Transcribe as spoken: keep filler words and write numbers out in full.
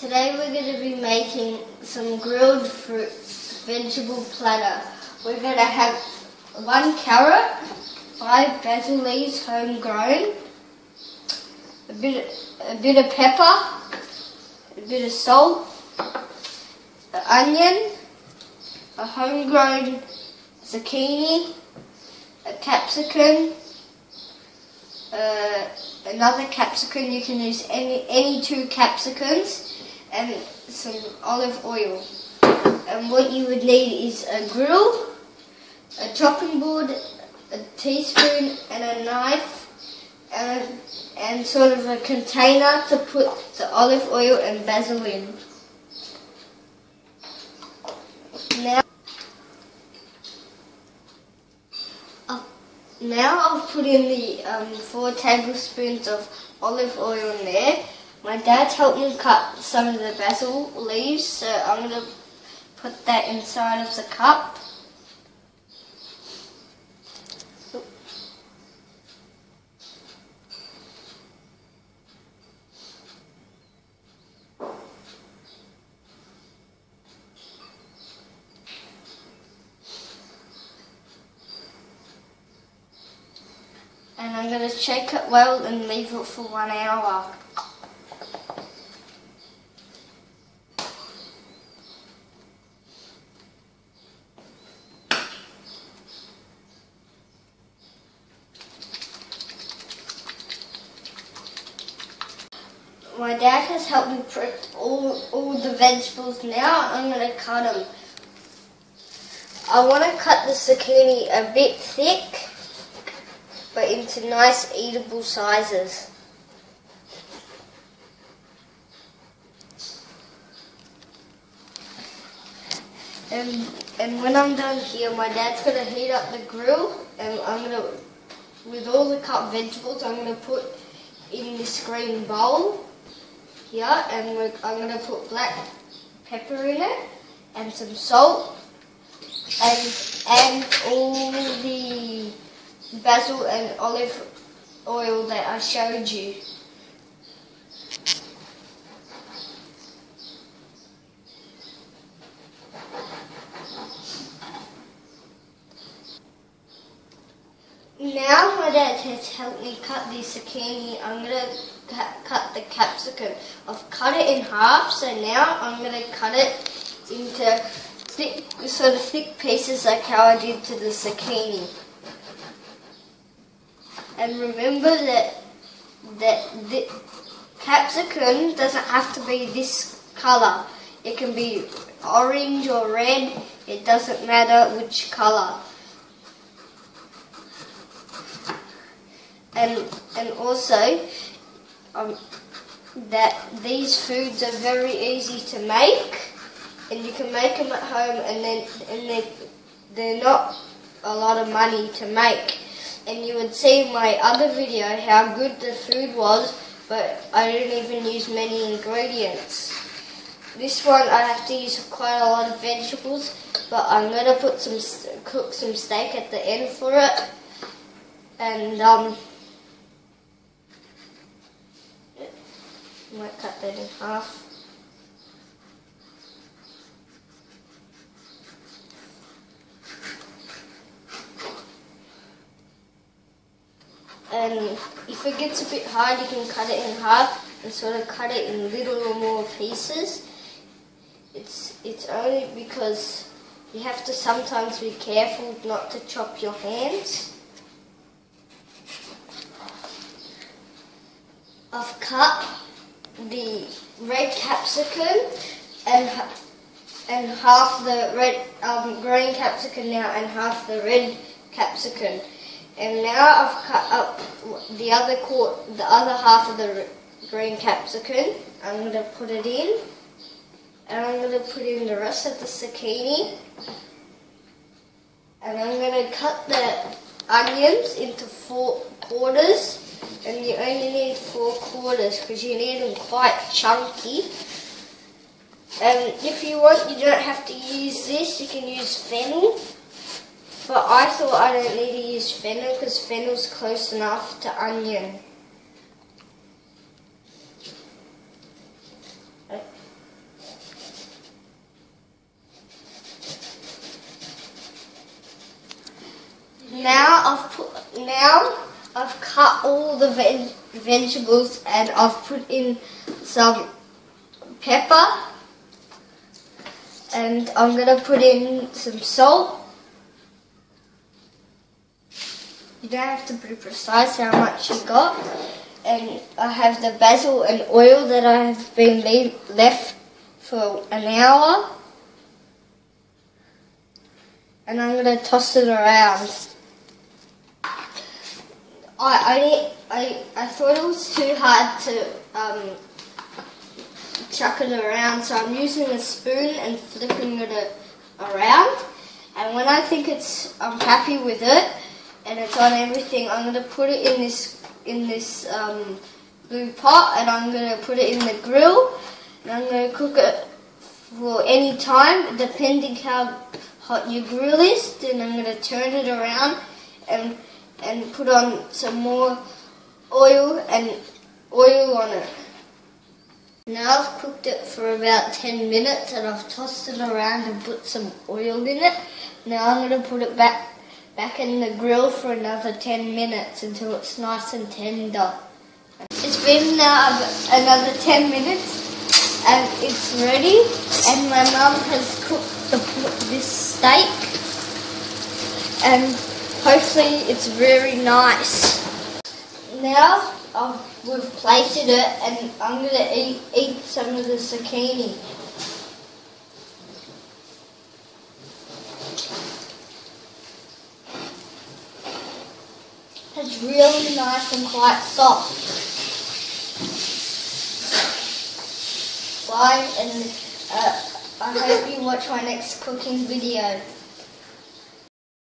Today we're going to be making some grilled fruit vegetable platter. We're going to have one carrot, five basil leaves homegrown, a bit, a bit of pepper, a bit of salt, an onion, a homegrown zucchini, a capsicum, uh, another capsicum. You can use any, any two capsicums, and some olive oil. And what you would need is a grill, a chopping board, a teaspoon and a knife, and, and sort of a container to put the olive oil and basil in. Now, uh, now I've put in the um, four tablespoons of olive oil in there. My dad's helped me cut some of the basil leaves, so I'm going to put that inside of the cup. And I'm going to shake it well and leave it for one hour. My dad has helped me prep all, all the vegetables. Now I'm going to cut them. I want to cut the zucchini a bit thick, but into nice eatable sizes. And, and when I'm done here, my dad's going to heat up the grill, and I'm going to, with all the cut vegetables, I'm going to put in this green bowl here, and we're, I'm going to put black pepper in it, and some salt, and, and all the basil and olive oil that I showed you. Now my dad has helped me cut the zucchini. I'm going to cut the capsicum. I've cut it in half, so now I'm going to cut it into thick, sort of thick pieces like how I did to the zucchini. And remember that that the capsicum doesn't have to be this colour. It can be orange or red. It doesn't matter which colour. And and also um, that these foods are very easy to make, and you can make them at home, and then and they they're not a lot of money to make. And you would see in my other video how good the food was, but I didn't even use many ingredients. This one I have to use quite a lot of vegetables, but I'm going to put some cook some steak at the end for it, and um. Might cut that in half. And if it gets a bit hard, you can cut it in half and sort of cut it in little or more pieces. It's it's only because you have to sometimes be careful not to chop your hands. I've cut the red capsicum and and half the red um, green capsicum now, and half the red capsicum, and now I've cut up the other quart, the other half of the green capsicum. I'm going to put it in, and I'm going to put in the rest of the zucchini, and I'm going to cut the onions into four quarters. And you only need four quarters because you need them quite chunky. And if you want, you don't have to use this. You can use fennel. But I thought I don't need to use fennel because fennel's close enough to onion. I've put now I've cut all the veg, vegetables and I've put in some pepper, and I'm gonna put in some salt. You don't have to be precise how much you got. And I have the basil and oil that I have been leave, left for an hour. And I'm going to toss it around. I, I, I, I thought it was too hard to um, chuck it around, so I'm using a spoon and flipping it around. And when I think it's, I'm happy with it, and it's on everything, I'm going to put it in this in this um, blue pot, and I'm going to put it in the grill, and I'm going to cook it for any time, depending how hot your grill is. Then I'm going to turn it around and and put on some more oil and oil on it. Now I've cooked it for about ten minutes, and I've tossed it around and put some oil in it. Now I'm going to put it back back in the grill for another ten minutes until it's nice and tender. It's been now another ten minutes and it's ready, and my mum has cooked the, this steak, and hopefully it's very nice. Now I've, we've plated it, and I'm going to eat, eat some of the zucchini. It's really nice and quite soft. Bye, and uh, I hope you watch my next cooking video.